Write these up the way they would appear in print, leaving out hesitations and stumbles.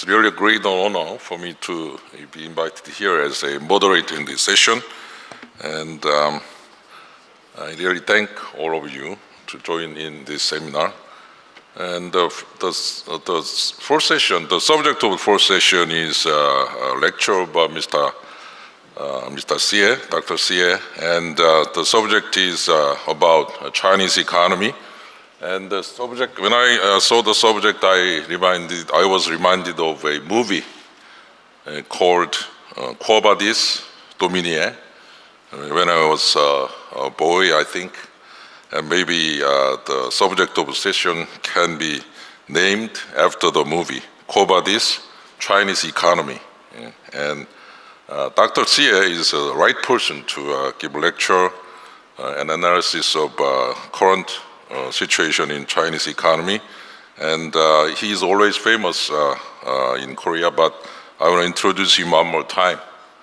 It's really a great honor for me to be invited here as a moderator in this session. And I really thank all of you to join in this seminar. And the fourth session, the subject of the fourth session is a lecture by Mr. Xie, Dr. Xie, and the subject is about Chinese economy. And the subject, when I saw the subject, I was reminded of a movie called Quo Vadis Domine, when I was a boy, I think. And maybe the subject of the session can be named after the movie, Quo Vadis, Chinese Economy. And Dr. Xie is the right person to give a lecture and analysis of current situation in Chinese economy. And he is always famous in Korea, but I want to introduce him one more time.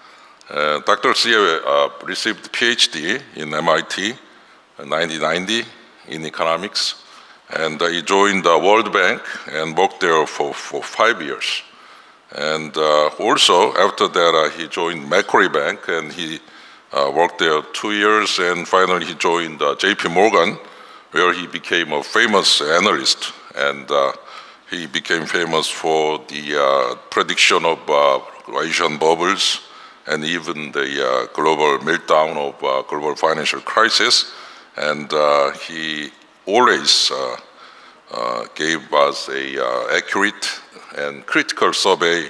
Dr. Xie received PhD in MIT in 1990 in economics, and he joined the World Bank and worked there for 5 years. And also, after that, he joined Macquarie Bank, and he worked there 2 years, and finally he joined JP Morgan, where he became a famous analyst, and he became famous for the prediction of Asian bubbles and even the global meltdown of global financial crisis. And he always gave us a accurate and critical survey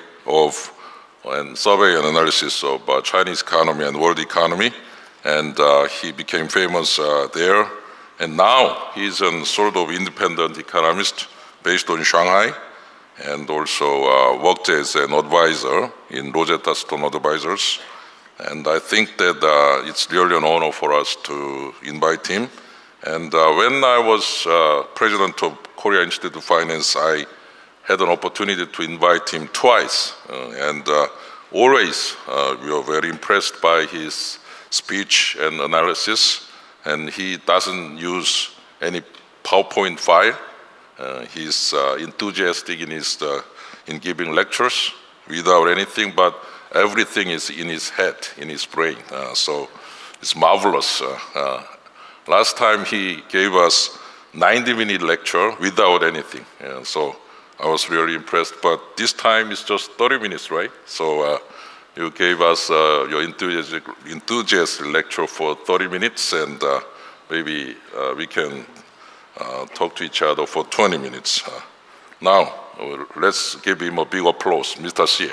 and analysis of Chinese economy and world economy. And he became famous there. And now he's a sort of independent economist based on Shanghai, and also worked as an advisor in Rosetta Stone Advisors. And I think that it's really an honor for us to invite him. And when I was president of Korea Institute of Finance, I had an opportunity to invite him twice. And always we were very impressed by his speech and analysis. And he doesn't use any PowerPoint file. He's enthusiastic in giving lectures without anything, but everything is in his head, in his brain. So it's marvelous. Last time he gave us 90-minute lecture without anything. So I was really impressed, but this time it's just 30 minutes, right? So you gave us your enthusiastic lecture for 30 minutes, and maybe we can talk to each other for 20 minutes. Now, let's give him a big applause, Mr. Xie.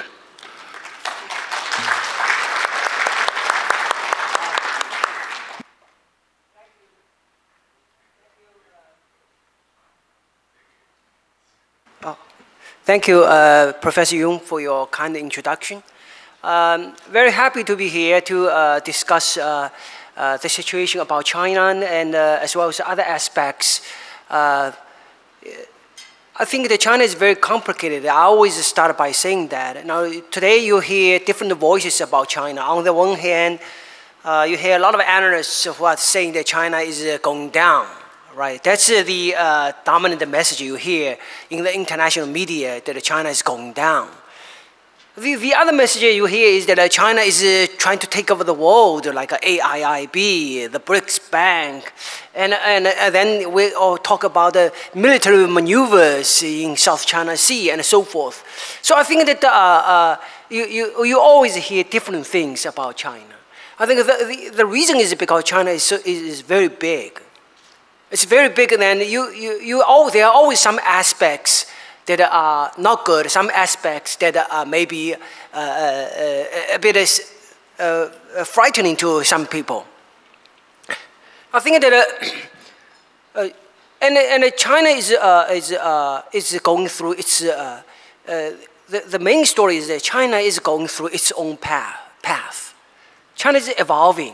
Thank you, Professor Yung, for your kind introduction. Very happy to be here to discuss the situation about China and as well as other aspects. I think that China is very complicated. I always start by saying that. Now, today you hear different voices about China. On the one hand, you hear a lot of analysts who are saying that China is going down. Right, that's the dominant message you hear in the international media, that China is going down. The other message you hear is that China is trying to take over the world, like AIIB, the BRICS Bank, and then we all talk about the military maneuvers in South China Sea and so forth. So I think that you always hear different things about China. I think the reason is because China is very big. It's very big, and then there are always some aspects that are not good, some aspects that are maybe a bit frightening to some people. I think that and China is going through its the main story is that China is going through its own path. China is evolving.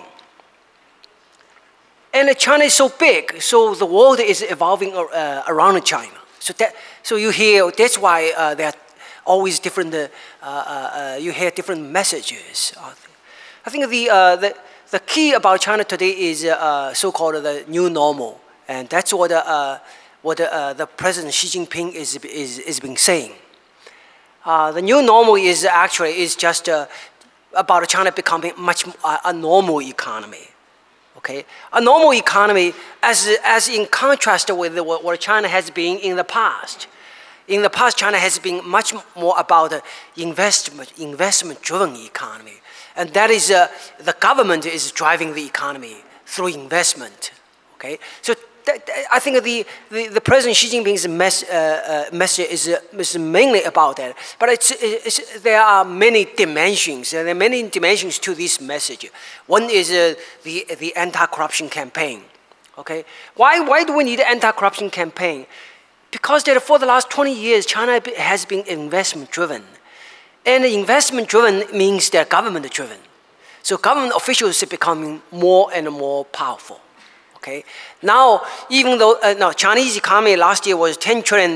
And China is so big, so the world is evolving around China. So you hear, that's why there are always different, you hear different messages. I think the key about China today is so-called the new normal. And that's what the President Xi Jinping is been saying. The new normal is actually just about China becoming much a normal economy. Okay, a normal economy, as in contrast with what China has been in the past. In the past, China has been much more about investment-driven economy, and that is the government is driving the economy through investment. Okay, so I think the President Xi Jinping's message is mainly about that. But there are many dimensions. There are many dimensions to this message. One is the anti-corruption campaign. Okay, why do we need an anti-corruption campaign? Because that for the last 20 years, China has been investment-driven, and investment-driven means they're government-driven. So government officials are becoming more and more powerful. Okay. Now, even though Chinese economy last year was $10 trillion,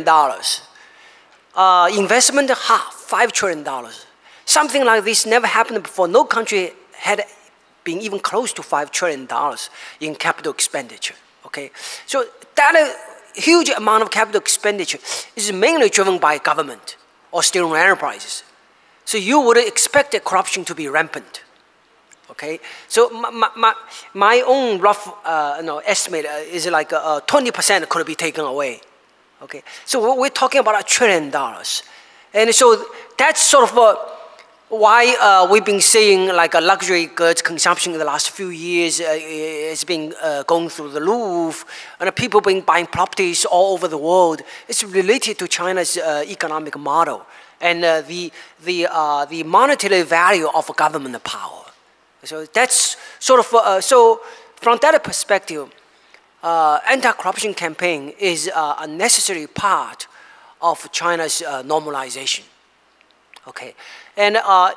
investment $5 trillion. Something like this never happened before. No country had been even close to $5 trillion in capital expenditure. Okay, so that huge amount of capital expenditure is mainly driven by government or state-owned enterprises. So you would expect the corruption to be rampant. Okay, so my own rough estimate is like 20% could be taken away. Okay, so we're talking about $1 trillion, and so that's sort of why we've been seeing like a luxury goods consumption in the last few years has been going through the roof, and people been buying properties all over the world. It's related to China's economic model and the monetary value of government power. So that's sort of, so from that perspective, anti-corruption campaign is a necessary part of China's normalization. Okay, and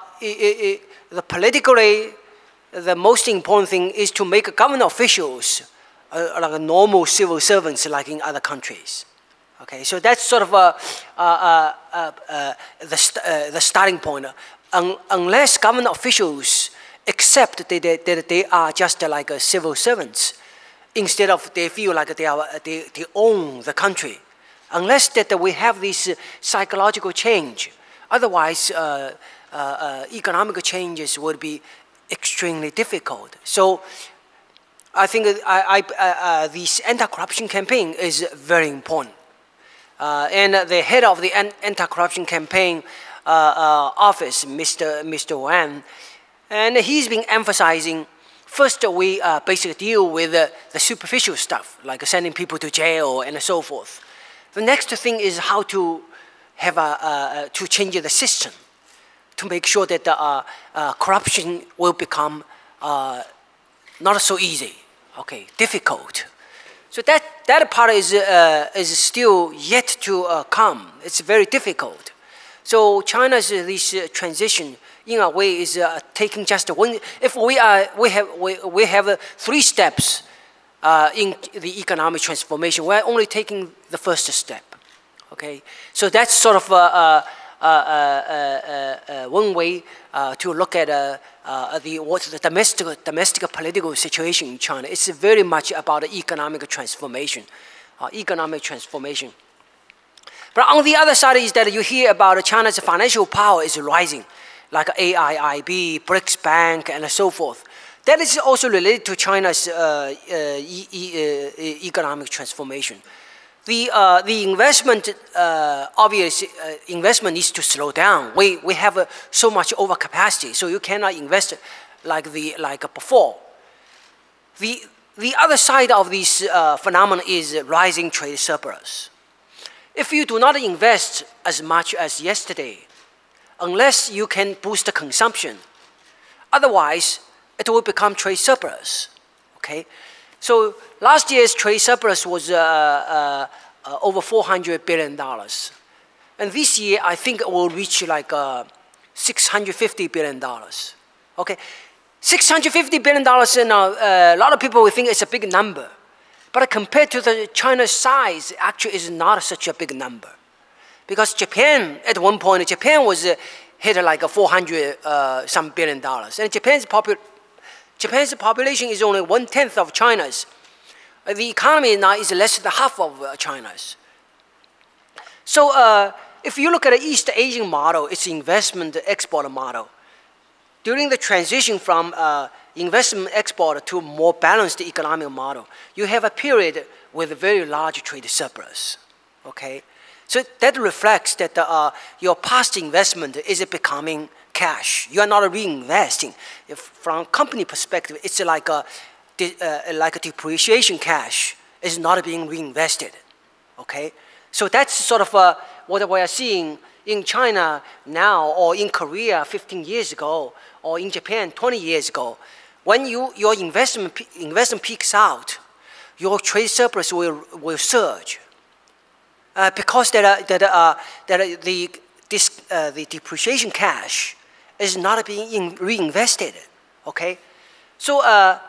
politically, the most important thing is to make government officials like normal civil servants like in other countries. Okay, so that's sort of the starting point. Unless government officials accept that they are just like civil servants, instead of they feel like they own the country. Unless that we have this psychological change, otherwise economic changes would be extremely difficult. So I think this anti-corruption campaign is very important. And the head of the anti-corruption campaign office, Mr. Wang, and he's been emphasizing, first we basically deal with the superficial stuff, like sending people to jail and so forth. The next thing is how to have to change the system to make sure that corruption will become not so easy, okay, difficult. So that part is still yet to come. It's very difficult. So China's this transition, in a way, is taking just one. If we have 3 steps in the economic transformation, we're only taking the first step. Okay, so that's sort of one way to look at what's the domestic political situation in China. It's very much about economic transformation, But on the other side is that you hear about China's financial power is rising, like AIIB, BRICS Bank, and so forth. That is also related to China's economic transformation. The investment, obviously, investment needs to slow down. We have so much overcapacity, so you cannot invest like before. The other side of this phenomenon is rising trade surplus. If you do not invest as much as yesterday, unless you can boost the consumption, otherwise it will become trade surplus. Okay, so last year's trade surplus was over $400 billion, and this year I think it will reach like $650 billion. Okay, $650 billion. Now a lot of people will think it's a big number. But compared to China's size, actually is not such a big number. Because Japan, at one point, Japan was hit like a $400 billion. And Japan's population is only 1/10 of China's. The economy now is less than half of China's. So if you look at the East Asian model, it's investment export model. During the transition from investment export to a more balanced economic model, you have a period with a very large trade surplus, okay? So that reflects that your past investment is becoming cash. You are not reinvesting. From company perspective, it's like a depreciation cash is not being reinvested, okay? So that's sort of what we are seeing in China now, or in Korea 15 years ago, or in Japan 20 years ago. When your investment peaks out, your trade surplus will surge. Because the depreciation cash is not being reinvested, okay? So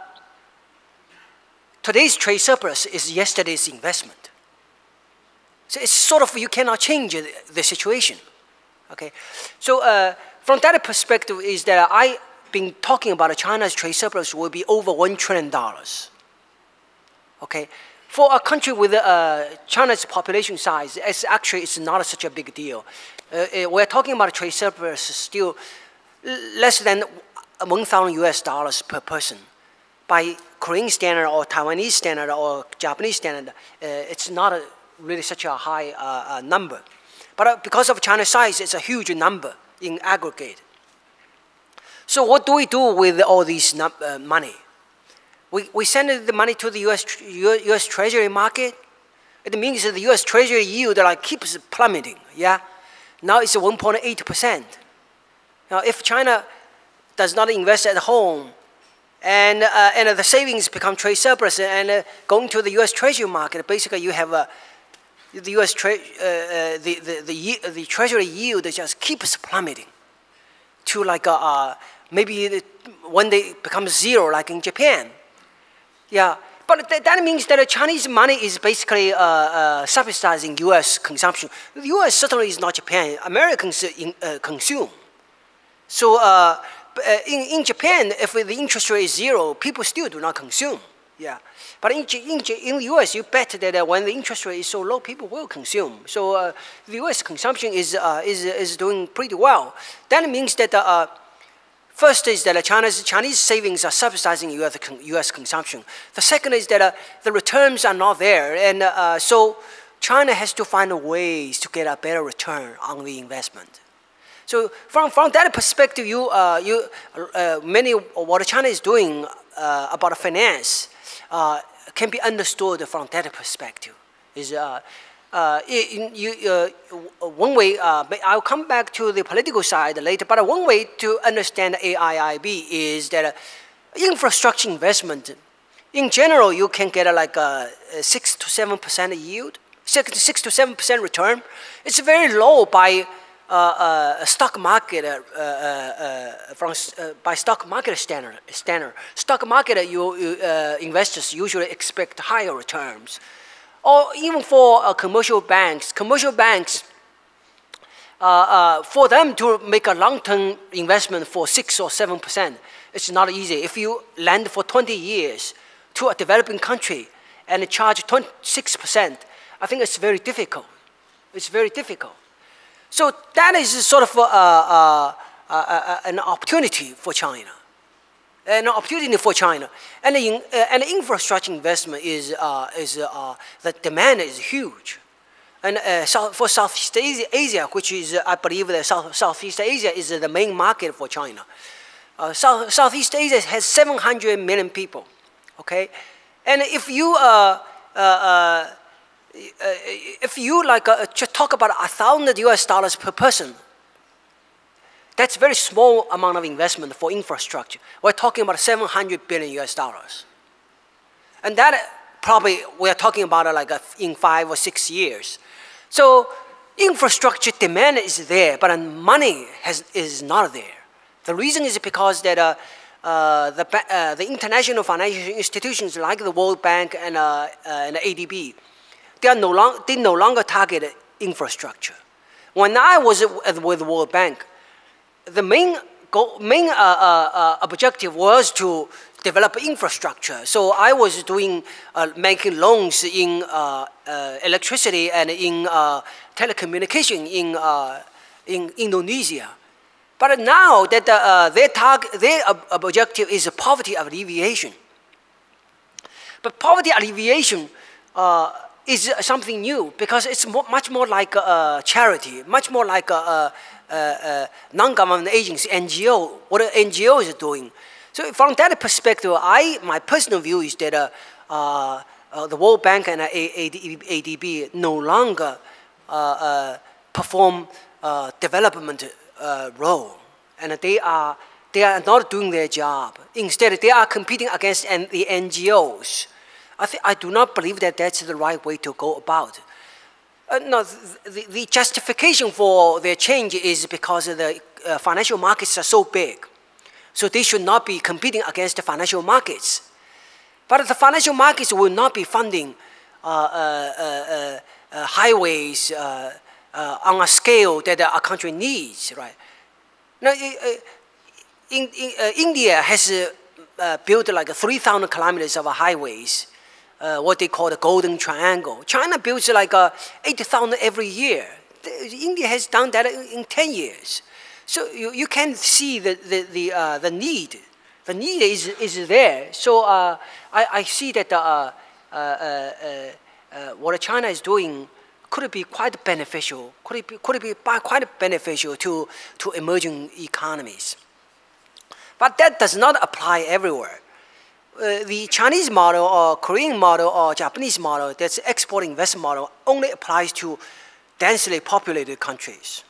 today's trade surplus is yesterday's investment. So it's sort of, you cannot change the situation, okay? So from that perspective is that I've been talking about China's trade surplus will be over $1 trillion, okay? For a country with China's population size, it's not such a big deal. We're talking about a trade surplus still less than $1,000 per person. By Korean standard or Taiwanese standard or Japanese standard, it's not really such a high number. But because of China's size, it's a huge number in aggregate. So what do we do with all this money? We send the money to the U.S. Treasury market. It means that the U.S. Treasury yield keeps plummeting. Yeah, now it's 1.8%. Now, if China does not invest at home, and the savings become trade surplus and going to the U.S. Treasury market, basically you have the U.S. the Treasury yield just keeps plummeting to maybe one day it becomes zero, like in Japan. Yeah, but that means that Chinese money is basically subsidizing U.S. consumption. The U.S. certainly is not Japan. Americans consume. So in Japan, if the interest rate is zero, people still do not consume. Yeah, but in the U.S., you bet that when the interest rate is so low, people will consume. So the U.S. consumption is doing pretty well. That means that first is that Chinese savings are subsidizing U.S. consumption. The second is that the returns are not there, and so China has to find ways to get a better return on the investment. So from that perspective, many what China is doing about finance can be understood from that perspective. Is one way, I'll come back to the political side later, but one way to understand AIIB is that infrastructure investment, in general, you can get a 6 to 7% yield, 6 to 7% return. It's very low by stock market by stock market standard. Stock market, investors usually expect higher returns. Or even for commercial banks, for them to make a long-term investment for 6 or 7%, it's not easy. If you lend for 20 years to a developing country and charge 6%, I think it's very difficult. It's very difficult. So that is sort of an opportunity for China. An opportunity for China, and infrastructure investment the demand is huge, and for Southeast Asia, which is I believe that Southeast Asia is the main market for China. Southeast Asia has 700 million people, okay, and if you talk about $1,000 per person, that's a very small amount of investment for infrastructure. We're talking about $700 billion. And that probably we're talking about in 5 or 6 years. So infrastructure demand is there, but money is not there. The reason is because that the international financial institutions like the World Bank and ADB, they no longer target infrastructure. When I was with the World Bank, the main objective was to develop infrastructure. So I was doing making loans in electricity and in telecommunication in Indonesia. But now that their objective is poverty alleviation. But poverty alleviation is something new because it's much more like a charity, much more like a non-government agency, NGO, what an NGO is doing. So from that perspective, my personal view is that the World Bank and ADB no longer perform development role, and they are not doing their job. Instead, they are competing against the NGOs. I do not believe that that's the right way to go about. No, the justification for their change is because the financial markets are so big. So they should not be competing against the financial markets. But the financial markets will not be funding highways on a scale that our country needs, right? Now, India has built like 3,000 kilometers of highways, what they call the Golden Triangle. China builds like 8,000 every year. India has done that in 10 years. So you can see the need. The need is there. So I see that what China is doing could be quite beneficial. Could it be quite beneficial to emerging economies. But that does not apply everywhere. The Chinese model or Korean model or Japanese model, that's export-investment model, only applies to densely populated countries.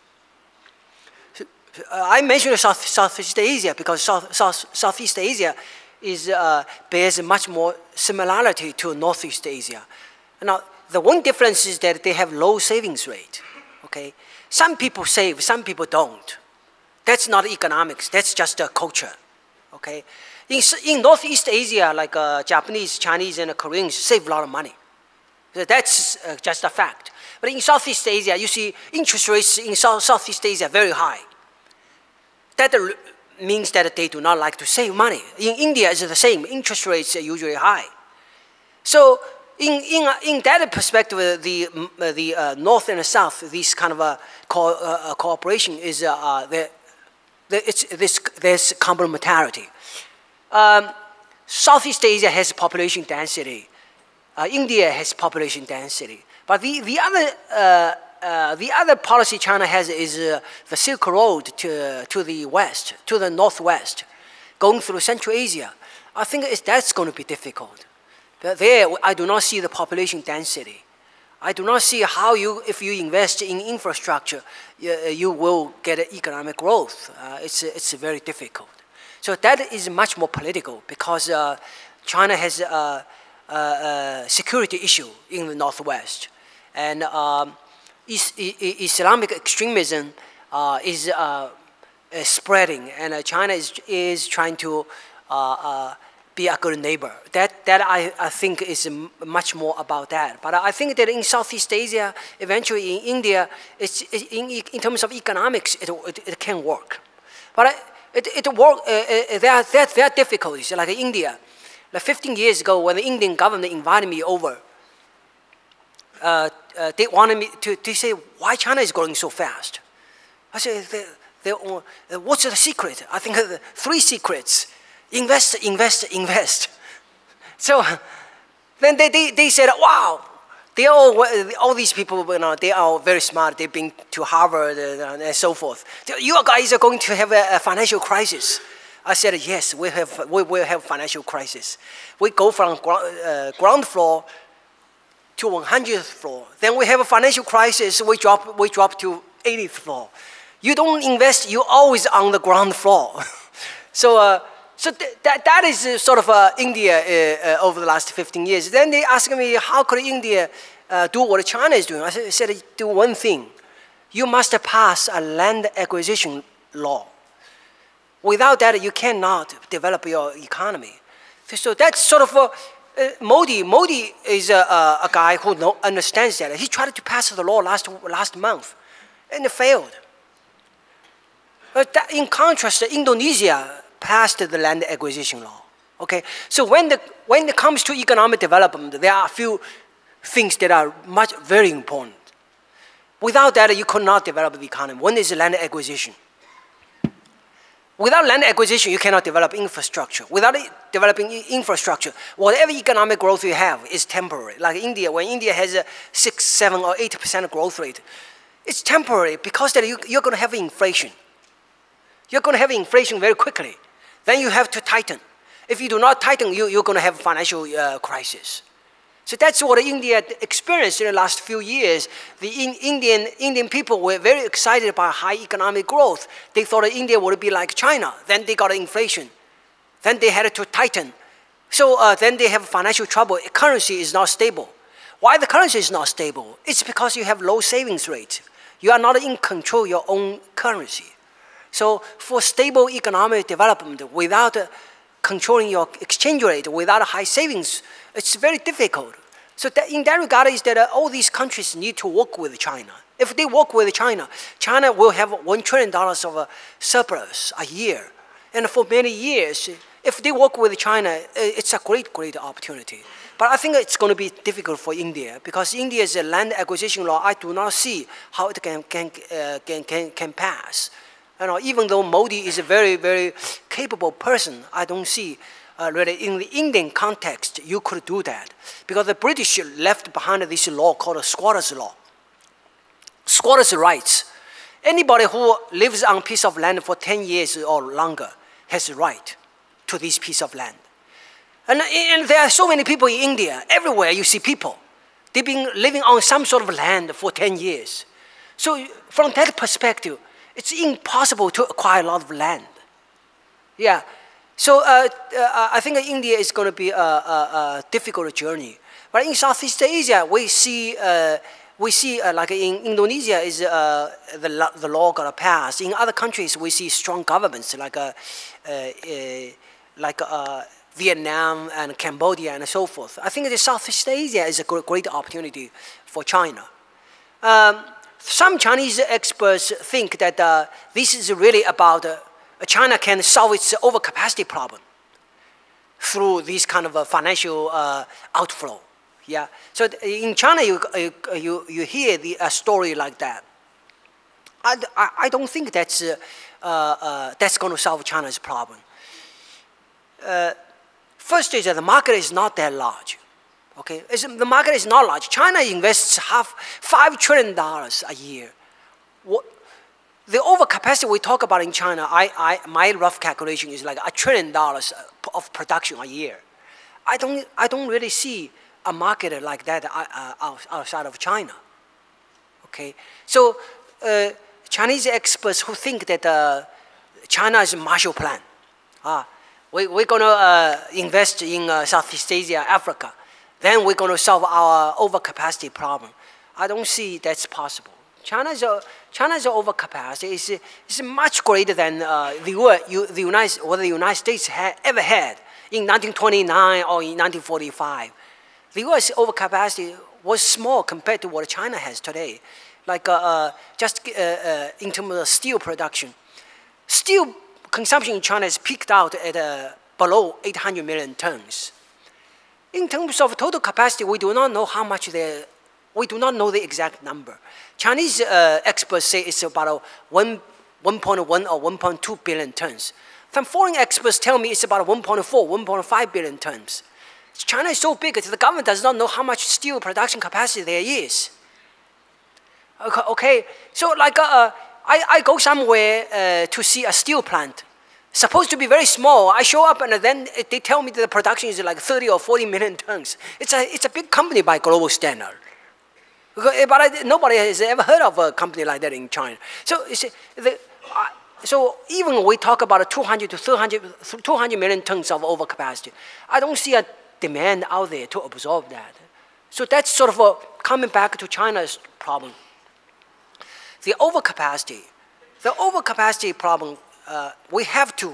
I mentioned Southeast Asia because Southeast Asia bears much more similarity to Northeast Asia. Now, the one difference is that they have low savings rate. Okay, some people save, some people don't. That's not economics. That's just a culture. Okay, in Northeast Asia, like Japanese, Chinese, and Koreans save a lot of money. So that's just a fact. But in Southeast Asia, you see interest rates in Southeast Asia very high. That means that they do not like to save money. In India, it's the same. Interest rates are usually high. So in that perspective, the North and the South, this kind of cooperation is there's complementarity. Southeast Asia has population density. India has population density. But the other policy China has is the Silk Road to the west, to the northwest, going through Central Asia. I think that's going to be difficult. There, I do not see the population density. I do not see how if you invest in infrastructure, you will get economic growth. It's very difficult. So that is much more political because China has a security issue in the northwest, and Islamic extremism is spreading, and China is trying to be a good neighbor. That I think is much more about that. But I think that in Southeast Asia, eventually in India, in terms of economics, it can work. But there are difficulties. Like India, like 15 years ago, when the Indian government invited me over, they wanted me to say why China is growing so fast. I said, what's the secret? I think 3 secrets. Invest, invest, invest. So then they said, wow, all these people, they are very smart. They've been to Harvard and so forth. You guys are going to have a financial crisis. I said, yes, we will have financial crisis. We go from ground floor to 100th floor. Then we have a financial crisis. We drop to 80th floor. You don't invest. You're always on the ground floor. So that is sort of India over the last 15 years. Then they asked me, how could India do what China is doing? I said, do one thing. You must pass a land acquisition law. Without that, you cannot develop your economy. So that's sort of Modi. Modi is a guy who understands that. He tried to pass the law last month, and it failed. But in contrast, Indonesia passed the land acquisition law. Okay, so when it comes to economic development, there are a few things that are very important. Without that, you could not develop the economy. One is land acquisition. Without land acquisition, you cannot develop infrastructure. Without developing infrastructure, whatever economic growth you have is temporary. Like India, when India has a 6, 7, or 8% growth rate, it's temporary because that you're going to have inflation. You're going to have inflation very quickly. Then you have to tighten. If you do not tighten, you're going to have financial crisis. So that's what India experienced in the last few years. The Indian people were very excited about high economic growth. They thought India would be like China. Then they got inflation. Then they had to tighten. So then they have financial trouble. Currency is not stable. Why the currency is not stable? It's because you have low savings rate. You are not in control of your own currency. So for stable economic development without controlling your exchange rate, without high savings, it's very difficult. So in that regard is that all these countries need to work with China. If they work with China, China will have $1 trillion of surplus a year. And for many years, if they work with China, it's a great, great opportunity. But I think it's going to be difficult for India because India's land acquisition law, I do not see how it can pass. You know, even though Modi is a very, very capable person, I don't see really in the Indian context you could do that. Because the British left behind this law called squatters' law. Squatters' rights. Anybody who lives on a piece of land for 10 years or longer has a right to this piece of land. And there are so many people in India. Everywhere you see people. They've been living on some sort of land for 10 years. So from that perspective, it's impossible to acquire a lot of land. Yeah. So I think India is going to be a difficult journey. But in Southeast Asia, we see like in Indonesia is the law got passed. In other countries, we see strong governments like Vietnam and Cambodia and so forth. I think the Southeast Asia is a great opportunity for China. Some Chinese experts think that this is really about China can solve its overcapacity problem through this kind of a financial outflow. Yeah. So in China, you hear a story like that. I don't think that's going to solve China's problem. First is that the market is not that large. Okay, the market is not large. China invests $5 trillion a year. The overcapacity we talk about in China, my rough calculation is like $1 trillion of production a year. I don't really see a market like that outside of China. Okay, so Chinese experts who think that China is a Marshall Plan. We're going to invest in Southeast Asia, Africa. Then we're going to solve our overcapacity problem. I don't see that's possible. China's overcapacity is much greater than the United States ever had in 1929 or in 1945. The U.S. overcapacity was small compared to what China has today. Like just in terms of steel production. Steel consumption in China has peaked out at below 800 million tons. In terms of total capacity, we do not know how much we do not know the exact number. Chinese experts say it's about 1.1 or 1.2 billion tons. Some foreign experts tell me it's about 1.4, 1.5 billion tons. China is so big that the government does not know how much steel production capacity there is. Okay, so like I go somewhere to see a steel plant. Supposed to be very small. I show up and then they tell me that the production is like 30 or 40 million tons. It's a big company by global standard. But nobody has ever heard of a company like that in China. So so even when we talk about 200 to 200 million tons of overcapacity, I don't see a demand out there to absorb that. So that's sort of coming back to China's problem. The overcapacity problem, we have to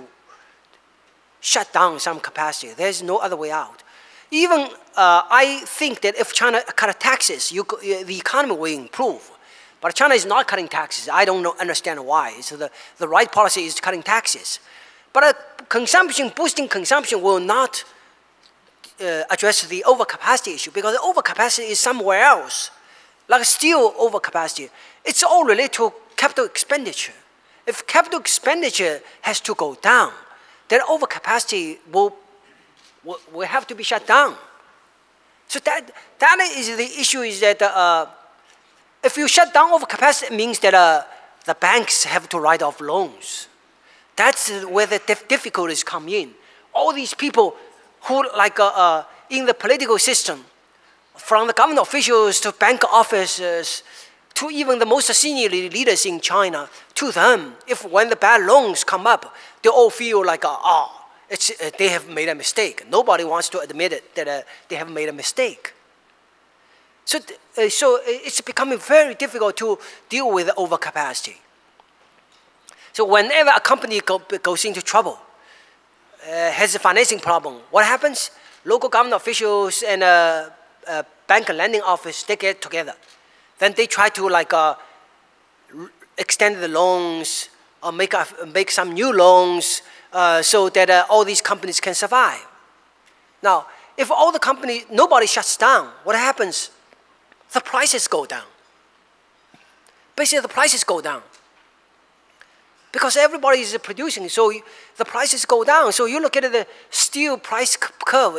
shut down some capacity. There's no other way out. Even I think that if China cut taxes, the economy will improve. But China is not cutting taxes. I don't understand why. So the right policy is cutting taxes. But boosting consumption will not address the overcapacity issue, because the overcapacity is somewhere else, like steel overcapacity. It's all related to capital expenditure. If capital expenditure has to go down, then overcapacity will have to be shut down. So that is the issue, is that if you shut down overcapacity, it means that the banks have to write off loans. That's where the difficulties come in. All these people who, like in the political system, from the government officials to bank officers, to even the most senior leaders in China, to them, when the bad loans come up, they all feel like, they have made a mistake. Nobody wants to admit it, that they have made a mistake. So it's becoming very difficult to deal with overcapacity. So whenever a company goes into trouble, has a financing problem, what happens? Local government officials and bank lending office, they get together. Then they try to extend the loans or make some new loans so that all these companies can survive. Now, if all the companies, nobody shuts down, what happens? The prices go down. Basically, the prices go down. Because everybody is producing, so the prices go down. So you look at the steel price curve,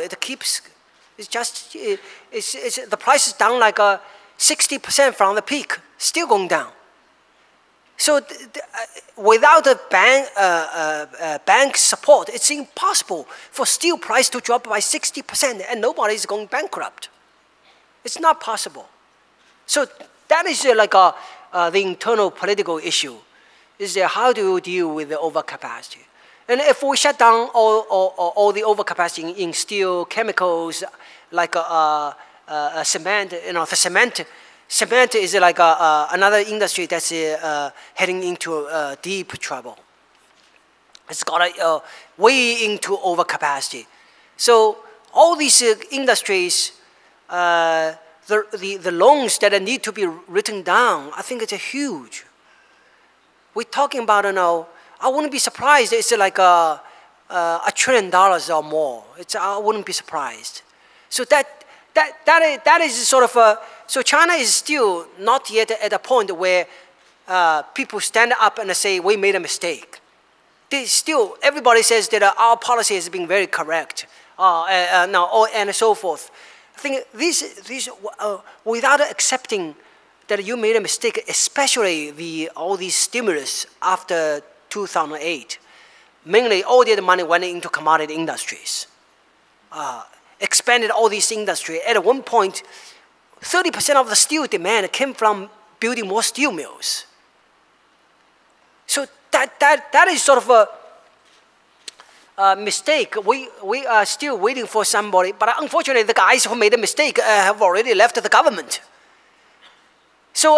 the price is down like 60% from the peak, still going down. So without a bank support, it's impossible for steel price to drop by 60% and nobody is going bankrupt. It's not possible. So that is the internal political issue, is how do you deal with the overcapacity? And if we shut down all the overcapacity in steel, chemicals, like cement, cement is like another industry that's heading into deep trouble. It's got way into overcapacity. So all these industries, the loans that need to be written down, I think it's huge. We're talking about, I wouldn't be surprised. It's like $1 trillion or more. I wouldn't be surprised. So that is sort of so China is still not yet at a point where people stand up and say we made a mistake. Everybody says that our policy has been very correct, and so forth. I think this without accepting that you made a mistake, especially all these stimulus after 2008, mainly all the money went into commodity industries, expanded all these industries. At one point, 30% of the steel demand came from building more steel mills. So that is sort of a mistake. We are still waiting for somebody, but unfortunately the guys who made the mistake have already left the government. So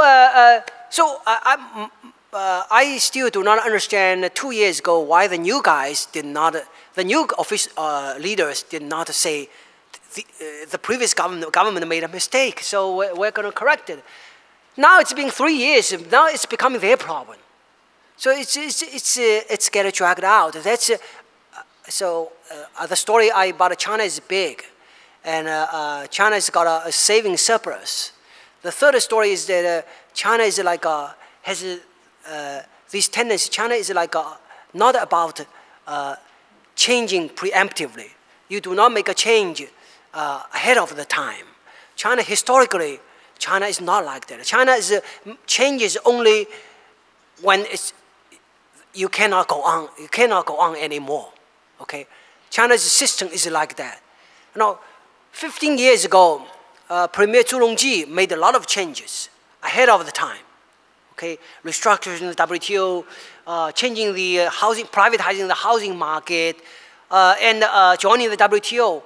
I still do not understand 2 years ago why the new guys did not, the new leaders did not say the previous government made a mistake, so we're going to correct it. Now it's been 3 years. Now it's becoming their problem. So it's getting dragged out. That's the story about China is big, and China's got a saving surplus. The third story is that China is like has this tendency. China is like not about changing preemptively. You do not make a change ahead of the time. China historically, China is not like that. China changes only when you cannot go on. You cannot go on anymore. Okay, China's system is like that. 15 years ago, Premier Zhu Rongji made a lot of changes ahead of the time. Okay, restructuring the WTO, changing the housing, privatizing the housing market, and joining the WTO.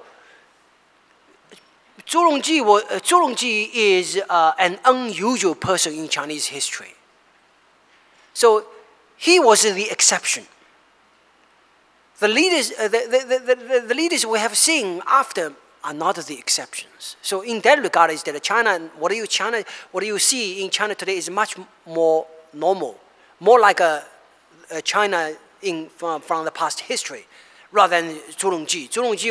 Zhu Rongji is an unusual person in Chinese history. So he was the exception. The leaders, the leaders we have seen after are not the exceptions. So in that regard, is that China, what do you see in China today is much more normal, more like a China from the past history, rather than Zhu Rongji. Zhu Rongji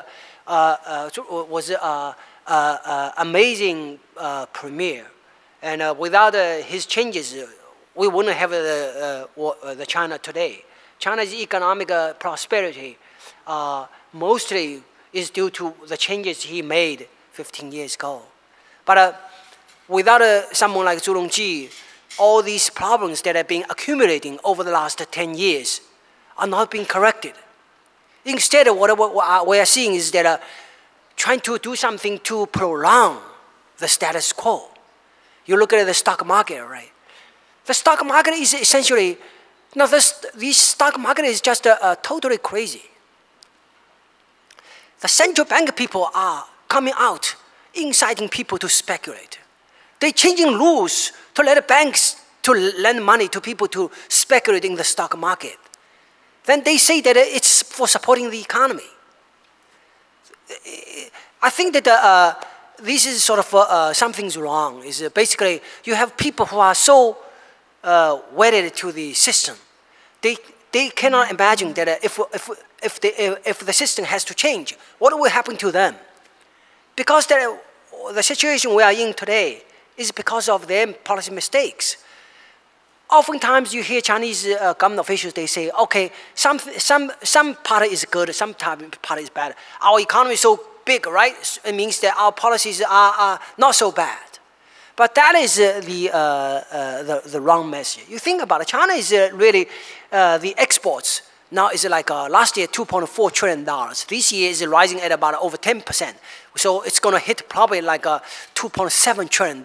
was amazing premier, and without his changes, we wouldn't have the China today. China's economic prosperity mostly is due to the changes he made 15 years ago. But without someone like Zhu Rongji, all these problems that have been accumulating over the last 10 years are not being corrected. Instead, what we are seeing is that trying to do something to prolong the status quo. You look at the stock market, right? The stock market is essentially, this stock market is just totally crazy. The central bank people are coming out, inciting people to speculate. They're changing rules to let banks to lend money to people to speculate in the stock market. Then they say that it's for supporting the economy. I think that this is sort of something's wrong. Is basically you have people who are so wedded to the system. They cannot imagine that if the system has to change, what will happen to them? Because the situation we are in today is because of their policy mistakes. Oftentimes you hear Chinese government officials, they say, okay, some part is good, some part is bad. Our economy is so big, right? It means that our policies are not so bad. But that is the wrong message. You think about it, China is really, the exports now is like last year $2.4 trillion. This year is rising at about over 10%. So it's going to hit probably like $2.7 trillion.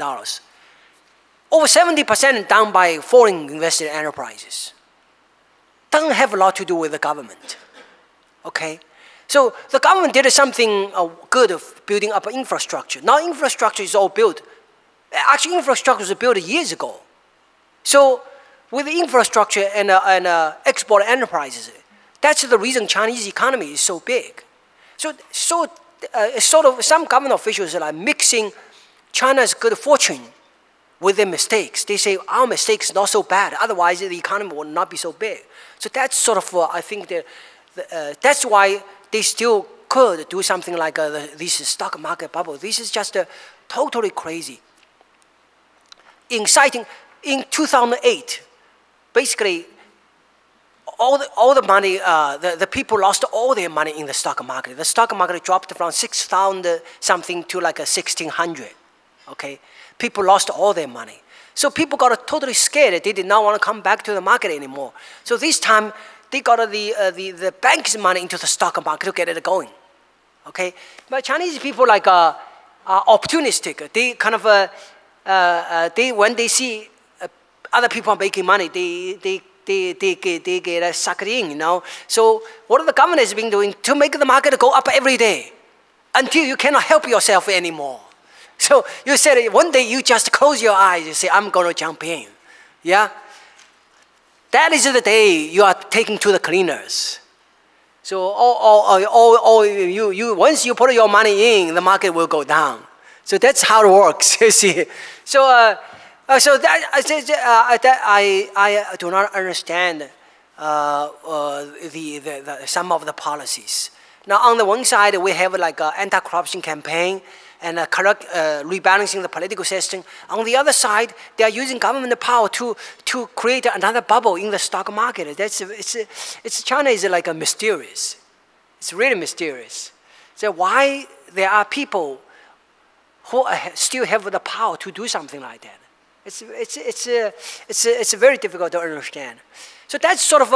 Over 70% down by foreign invested enterprises. Doesn't have a lot to do with the government. Okay? So the government did something good of building up infrastructure. Now infrastructure is all built. Actually, infrastructure was built years ago. So with the infrastructure and export enterprises, that's the reason Chinese economy is so big. So sort of some government officials are mixing China's good fortune with their mistakes. They say our mistake is not so bad, otherwise the economy will not be so big. So that's sort of, I think that that's why they still could do something like this stock market bubble. This is just totally crazy. Inciting, in 2008, basically all the money, the people lost all their money in the stock market. The stock market dropped from 6,000 something to like 1,600, okay? People lost all their money. So people got totally scared. They did not want to come back to the market anymore. So this time, they got the bank's money into the stock market to get it going, okay? But Chinese people like are opportunistic. They kind of, when they see other people are making money, they get sucked in, you know? So what the government has been doing to make the market go up every day until you cannot help yourself anymore. So you said one day you just close your eyes, you say, I'm going to jump in, yeah? That is the day you are taken to the cleaners. So once you put your money in, the market will go down. So that's how it works, you see. So, so that I do not understand some of the policies. Now, on the one side, we have like an anti-corruption campaign and rebalancing the political system. On the other side, they are using government power to create another bubble in the stock market. China is like a mysterious. It's really mysterious. So why there are people who still have the power to do something like that? It's very difficult to understand. So that's sort of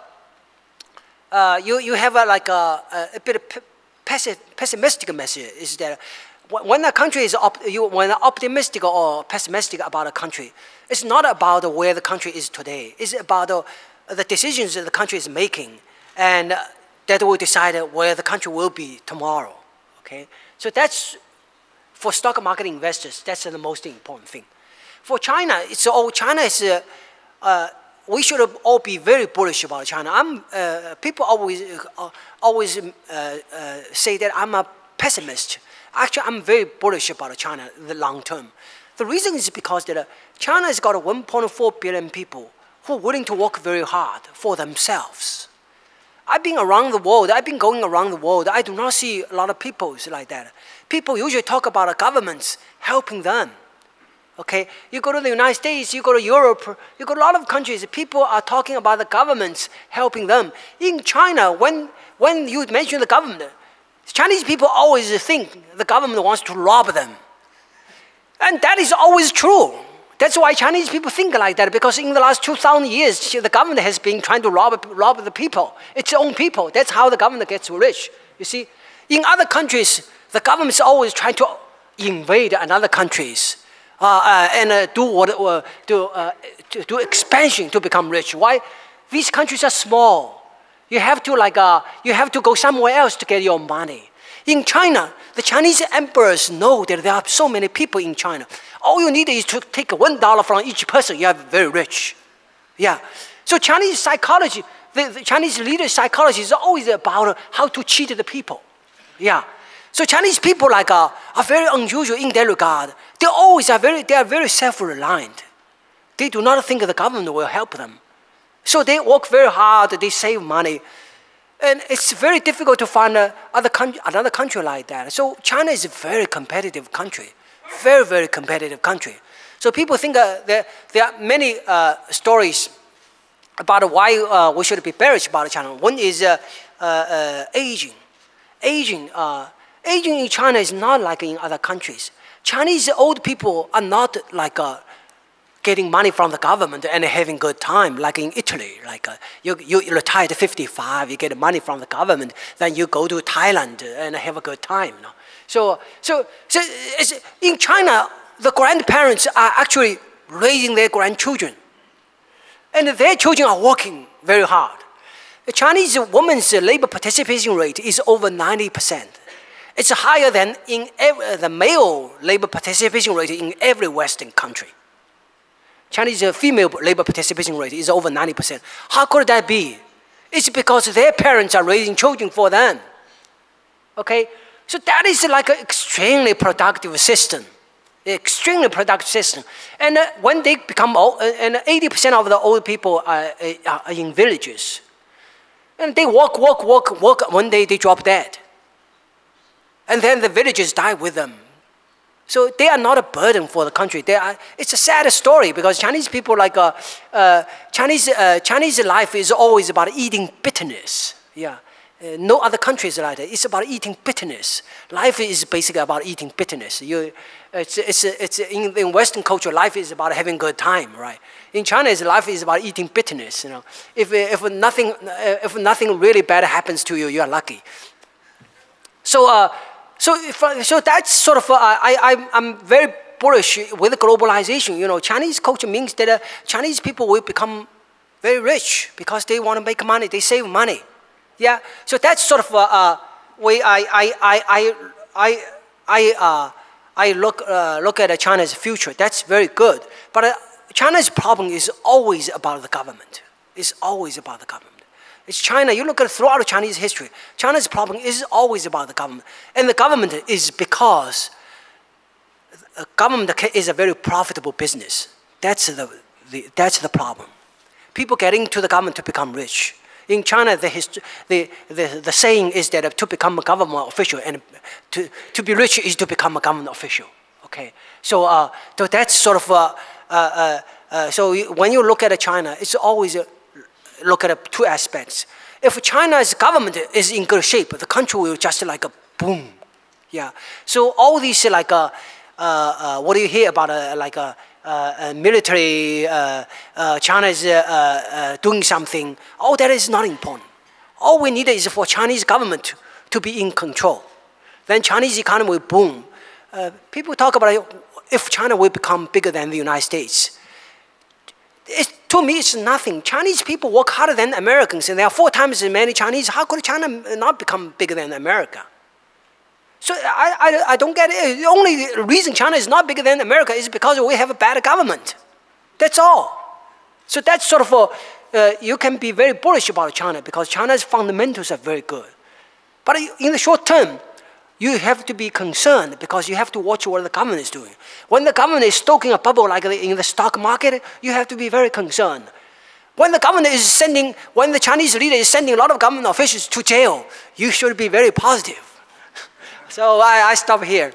you have like a bit of pessimistic message is that when a country is when optimistic or pessimistic about a country, it's not about where the country is today. It's about the decisions that the country is making, and that will decide where the country will be tomorrow. Okay, so that's for stock market investors. That's the most important thing. For China, China is. We should all be very bullish about China. People always say that I'm a pessimist. Actually, I'm very bullish about China the long term. The reason is because that China has got 1.4 billion people who are willing to work very hard for themselves. I've been around the world. I've been going around the world. I do not see a lot of people like that. People usually talk about the governments helping them. Okay, you go to the United States, you go to Europe, you go to a lot of countries, people are talking about the governments helping them. In China, when you mention the government, Chinese people always think the government wants to rob them. And that is always true. That's why Chinese people think like that, because in the last 2,000 years, the government has been trying to rob the people, its own people. That's how the government gets rich. You see, in other countries, the government is always trying to invade another countries. And do expansion to become rich. Why? These countries are small. You have to go somewhere else to get your money. In China, the Chinese emperors know that there are so many people in China. All you need is to take $1 from each person. You are very rich. Yeah. So Chinese psychology, the Chinese leader psychology is always about how to cheat the people. Yeah. So Chinese people are very unusual in that regard. They are very self-reliant. They do not think the government will help them. So they work very hard, they save money. And it's very difficult to find another country like that. So China is a very competitive country. Very, very competitive country. So people think there are many stories about why we should be bearish about China. One is aging. Aging in China is not like in other countries. Chinese old people are not getting money from the government and having good time like in Italy. You retire at 55, you get money from the government, then you go to Thailand and have a good time. So in China, the grandparents are actually raising their grandchildren. And their children are working very hard. The Chinese women's labor participation rate is over 90%. It's higher than in the male labor participation rate in every Western country. Chinese female labor participation rate is over 90%. How could that be? It's because their parents are raising children for them. Okay? So that is like an extremely productive system. Extremely productive system. And when they become old, and 80% of the old people are in villages. And they work, one day they drop dead. And then the villagers die with them. So they are not a burden for the country. It's a sad story because Chinese people Chinese life is always about eating bitterness. Yeah, no other country is like that. It's about eating bitterness. Life is basically about eating bitterness. It's in Western culture, life is about having a good time, right? In China, life is about eating bitterness. You know, if nothing really bad happens to you, you are lucky. So that's sort of I'm very bullish with globalization. You know, Chinese culture means that Chinese people will become very rich because they want to make money. They save money. Yeah. So that's sort of way I look at China's future. That's very good. But China's problem is always about the government. It's always about the government. It's China. You look at throughout Chinese history, China's problem is always about the government. And the government is because the government is a very profitable business. That's the problem. People get into the government to become rich. In China, the saying is that to become a government official and to be rich is to become a government official. Okay, so that's sort of so when you look at China, it's always look at two aspects. If China's government is in good shape, the country will just like a boom. Yeah. So all these what do you hear about military? China is doing something. All that is not important. All we need is for Chinese government to be in control. Then Chinese economy will boom. People talk about if China will become bigger than the United States. To me, it's nothing. Chinese people work harder than Americans, and there are 4 times as many Chinese. How could China not become bigger than America? So I don't get it. The only reason China is not bigger than America is because we have a bad government. That's all. So that's sort of you can be very bullish about China because China's fundamentals are very good. But in the short term, you have to be concerned because you have to watch what the government is doing. When the government is stoking a bubble like in the stock market, you have to be very concerned. When the Chinese leader is sending a lot of government officials to jail, you should be very positive. So I stop here.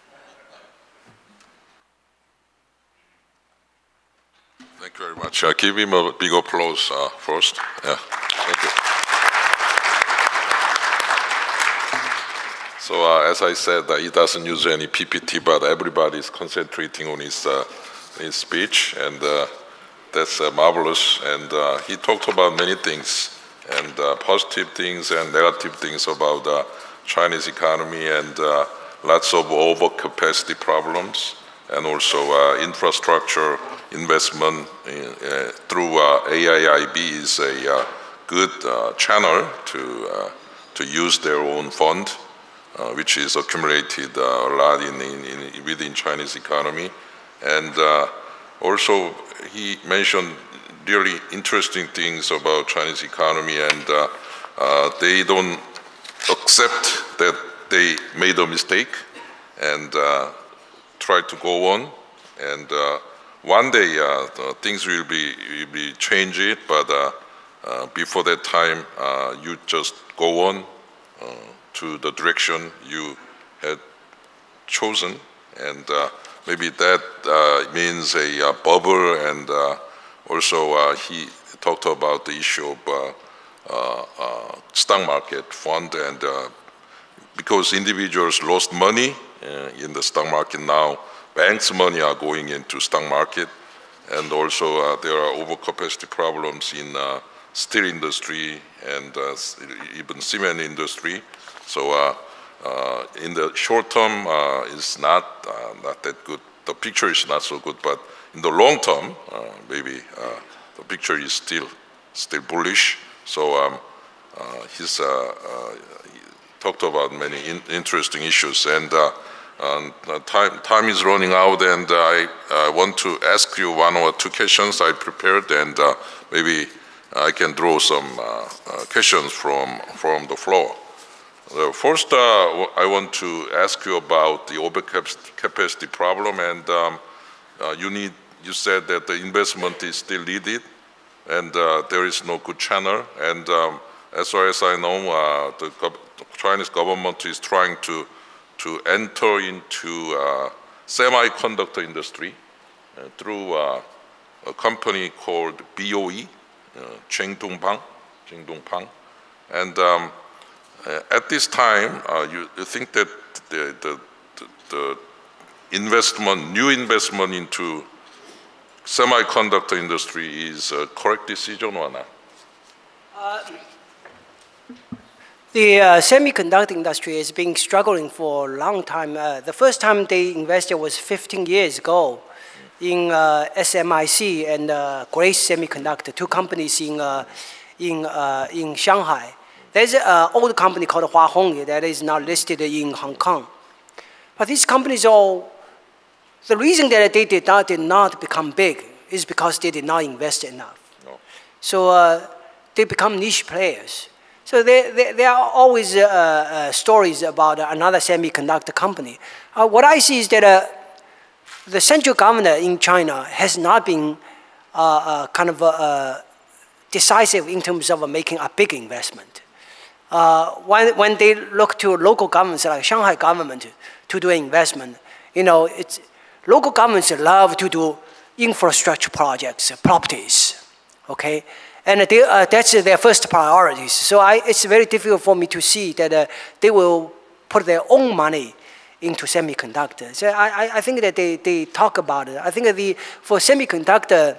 Thank you very much. Give him a big applause first. Yeah. Thank you. So as I said, he doesn't use any PPT, but everybody is concentrating on his speech, and that's marvelous. And he talked about many things, and positive things and negative things about the Chinese economy, and lots of overcapacity problems, and also infrastructure investment through AIIB is a good channel to use their own fund, which is accumulated a lot within Chinese economy. And also he mentioned really interesting things about Chinese economy, and they don't accept that they made a mistake and try to go on. And one day things will be changed, but before that time, you just go on to the direction you had chosen, and maybe that means a bubble. And also he talked about the issue of stock market fund, and because individuals lost money in the stock market, now banks' money are going into stock market, and also there are overcapacity problems in steel industry and even cement industry. So in the short term, it's not that good. The picture is not so good, but in the long term, maybe the picture is still bullish. So he talked about many interesting issues, and time is running out, and I want to ask you one or two questions I prepared, and maybe I can draw some questions from the floor. First, I want to ask you about the overcapacity problem, and you said that the investment is still needed, and there is no good channel. And as far as I know, the Chinese government is trying to enter into semiconductor industry through a company called BOE, Zhengdongpang. And at this time, you think that the new investment into semiconductor industry is a correct decision or not? The semiconductor industry has been struggling for a long time. The first time they invested was 15 years ago in SMIC and Grace Semiconductor, two companies in Shanghai. There's an old company called Hua Hong that is now listed in Hong Kong. But these companies the reason that they did not become big is because they did not invest enough. No. So they become niche players. So there are always stories about another semiconductor company. What I see is that the central government in China has not been decisive in terms of making a big investment. When they look to local governments like Shanghai government to do investment, local governments love to do infrastructure projects, properties, okay? And that's their first priorities. So it's very difficult for me to see that they will put their own money into semiconductors. So I think that they talk about it. I think that for semiconductor,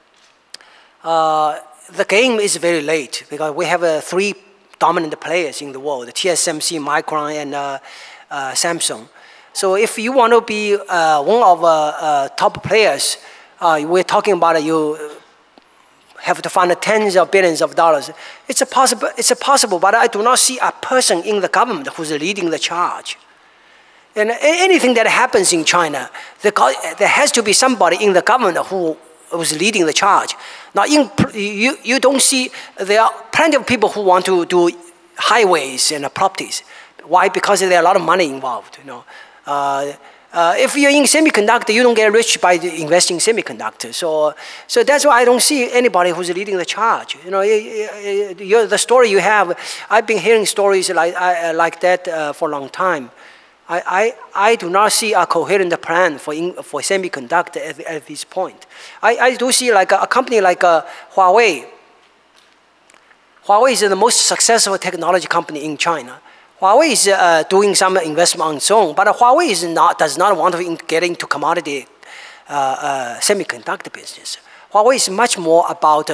the game is very late because we have three dominant players in the world: TSMC, Micron, and Samsung. So if you want to be one of top players, we're talking about you have to fund tens of billions of dollars. It's possible, but I do not see a person in the government who's leading the charge. And anything that happens in China, there has to be somebody in the government who was leading the charge. Now, you don't see, there are plenty of people who want to do highways and properties. Why? Because there are a lot of money involved. If you're in semiconductor, you don't get rich by investing in semiconductor. So that's why I don't see anybody who's leading the charge. You know, the story you have, I've been hearing stories like that for a long time. I do not see a coherent plan for semiconductor at this point. I do see like a company like Huawei. Huawei is the most successful technology company in China. Huawei is doing some investment on its own, but Huawei does not want to get into commodity semiconductor business. Huawei is much more about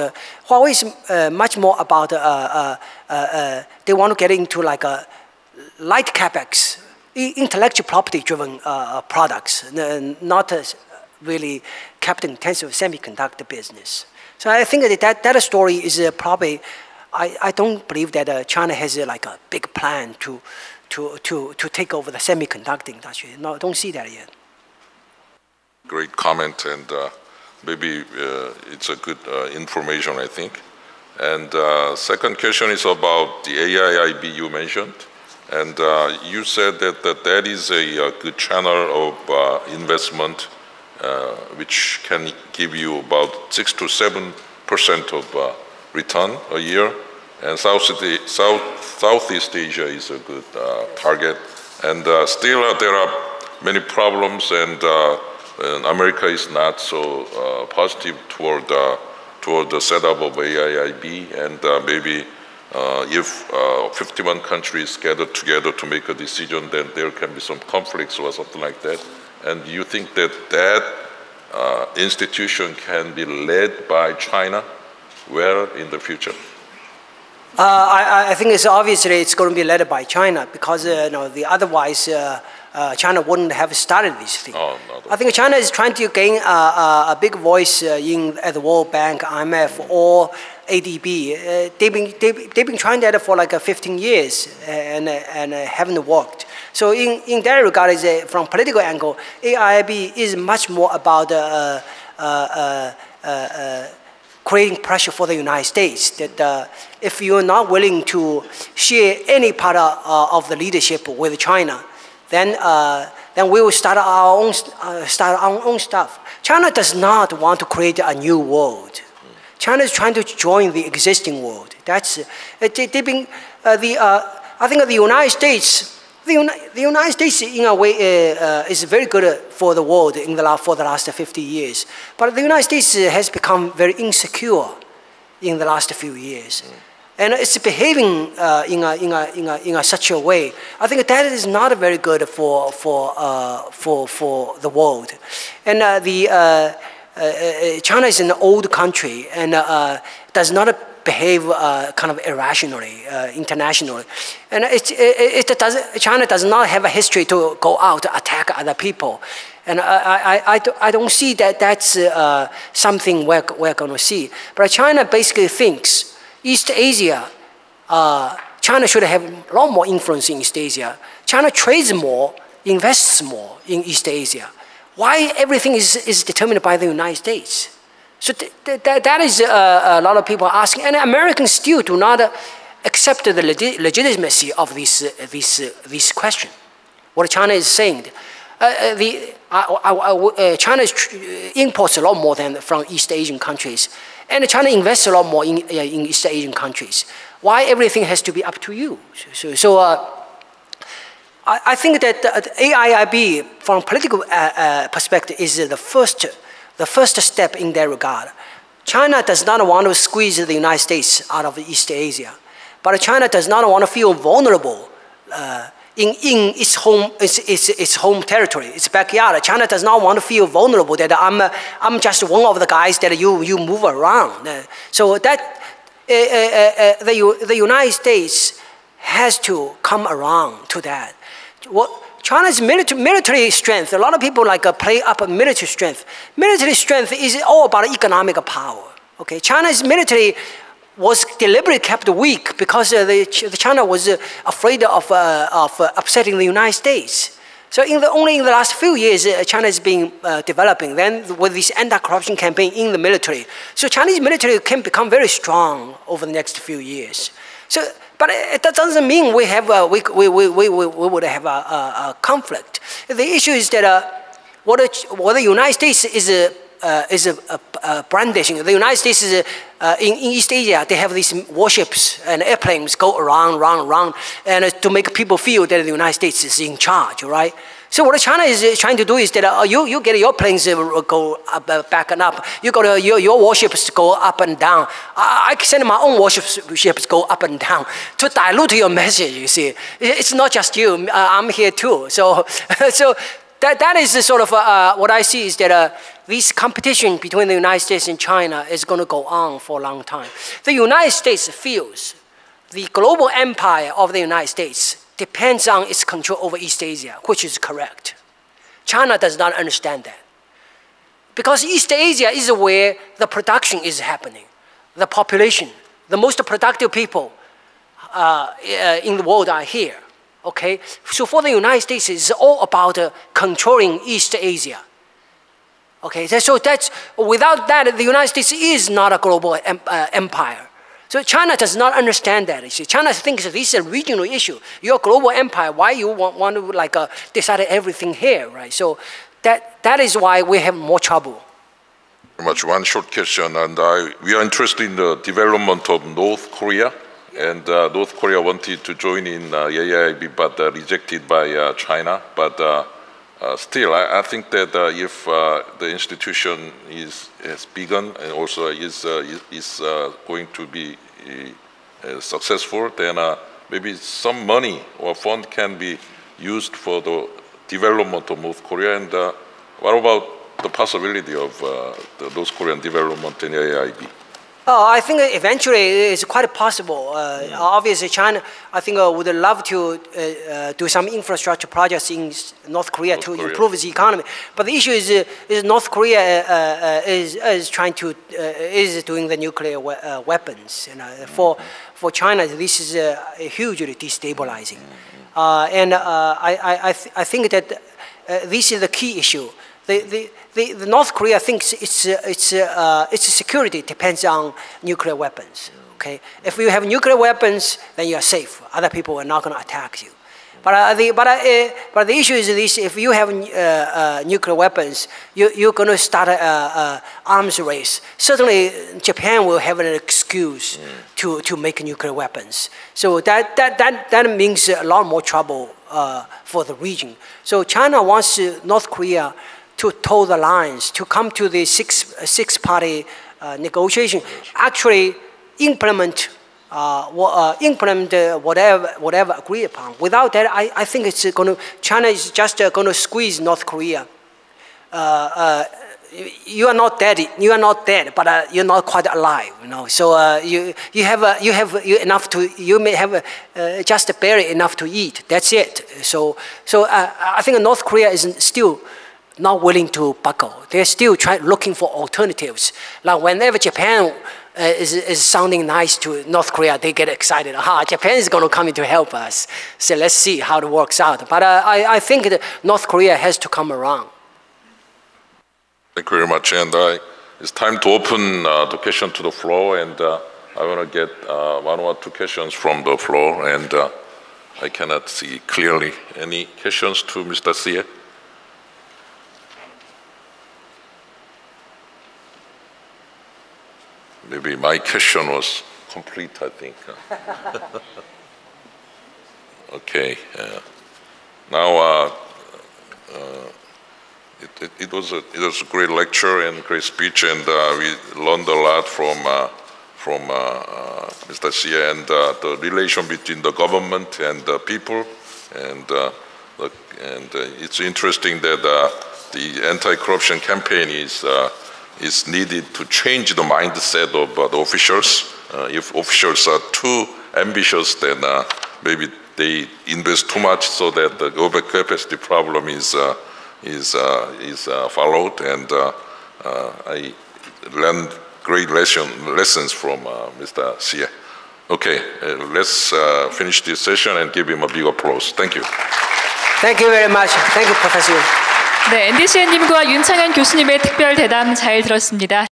they want to get into like a light capex, intellectual property driven products, not really capital intensive semiconductor business. So I think that story is probably. I don't believe that China has like a big plan to take over the semiconductor industry. No, I don't see that yet. Great comment, and maybe it's a good information, I think. And second question is about the AIIB you mentioned. And you said that is a good channel of investment, which can give you about 6 to 7% of return a year, and Southeast Asia is a good target. And still there are many problems, and America is not so positive toward the setup of AIIB, and maybe if 51 countries gather together to make a decision, then there can be some conflicts or something like that. And you think that institution can be led by China? Where in the future? I think it's going to be led by China, because otherwise China wouldn't have started this thing. Oh, no. I think China is trying to gain a big voice at the World Bank, IMF, or ADB. They've been trying that for like 15 years and haven't worked. So in that regard, from political angle, AIIB is much more about creating pressure for the United States, that if you're not willing to share any part of the leadership with China, then we will start our own stuff. China does not want to create a new world. China is trying to join the existing world. That's they've been I think the United States. The United States, in a way, is very good for the world for the last 50 years. But the United States has become very insecure in the last few years, and it's behaving in such a way. I think that is not very good for the world. And China is an old country and does not behave kind of irrationally internationally, and China does not have a history to go out to attack other people, and I don't see that that's something we're going to see. But China basically thinks East Asia, China should have a lot more influence in East Asia. China trades more, invests more in East Asia. Why everything is determined by the United States? So that is a lot of people asking, and Americans still do not accept the legitimacy of this question. What China is saying, China imports a lot more than from East Asian countries, and China invests a lot more in East Asian countries. Why everything has to be up to you? So I think that AIIB, from a political perspective, is the first step in that regard. China does not want to squeeze the United States out of East Asia, but China does not want to feel vulnerable in its home territory, its backyard. China does not want to feel vulnerable that I'm just one of the guys that you move around. So that the United States has to come around to that. China's military strength, a lot of people play up military strength. Military strength is all about economic power. Okay, China's military was deliberately kept weak because China was afraid of upsetting the United States. So only in the last few years, China has been developing. Then with this anti-corruption campaign in the military, so Chinese military can become very strong over the next few years. So, but that doesn't mean we would have a conflict. The issue is that what the United States is brandishing. The United States is in East Asia. They have these warships and airplanes go around, and to make people feel that the United States is in charge, right? So what China is trying to do is that you get your planes go up, back and up. You got your warships go up and down. I can send my own warships go up and down to dilute your message. You see, it's not just you. I'm here too. So that is the sort of what I see is that this competition between the United States and China is going to go on for a long time. The United States feels the global empire of the United States depends on its control over East Asia, which is correct. China does not understand that. Because East Asia is where the production is happening. The population, the most productive people in the world are here. Okay? So for the United States, it's all about controlling East Asia. Okay? So that's, without that, the United States is not a global empire. So China does not understand that. You see, China thinks this is a regional issue. You're a global empire. Why you want to decide everything here, right? So that is why we have more trouble. Very much. One short question, and we are interested in the development of North Korea, and North Korea wanted to join in AIIB, but rejected by China. But still, I think that if the institution has begun and also is going to be successful, then maybe some money or fund can be used for the development of North Korea. And what about the possibility of the North Korean development in AIIB? I think eventually it's quite possible. Obviously, China, I think, would love to do some infrastructure projects in North Korea to improve its economy. But the issue is North Korea is trying to is doing the nuclear weapons. You know, for China, this is hugely destabilizing. And I think that this is the key issue. The North Korea thinks its security depends on nuclear weapons. Okay, if you have nuclear weapons, then you are safe. Other people are not going to attack you. But the issue is this: if you have nuclear weapons, you're going to start an arms race. Certainly, Japan will have an excuse to make nuclear weapons. So that means a lot more trouble for the region. So China wants North Korea to toe the lines, to come to the six-party negotiation, actually implement whatever agreed upon. Without that, I think it's going to. China is just going to squeeze North Korea. You are not dead. You are not dead, but you're not quite alive. You know. So you have enough to. You may have just barely enough to eat. That's it. So I think North Korea is still not willing to buckle. They're still looking for alternatives. Like whenever Japan is sounding nice to North Korea, they get excited. Japan is going to come in to help us. So let's see how it works out. But I think that North Korea has to come around. Thank you very much. And it's time to open the question to the floor. And I want to get one or two questions from the floor. And I cannot see clearly. Any questions to Mr. Xie? Maybe my question was complete, I think. Okay. Now, it was a great lecture and great speech, and we learned a lot from Mr. Xie and the relation between the government and the people, and it's interesting that the anti-corruption campaign is needed to change the mindset of the officials. If officials are too ambitious, then maybe they invest too much, so that the overcapacity problem is followed. And I learned great lessons from Mr. Xie. Okay, let's finish this session and give him a big applause. Thank you. Thank you very much. Thank you, Professor. 네, NDCN님과 윤창현 교수님의 특별 대담 잘 들었습니다.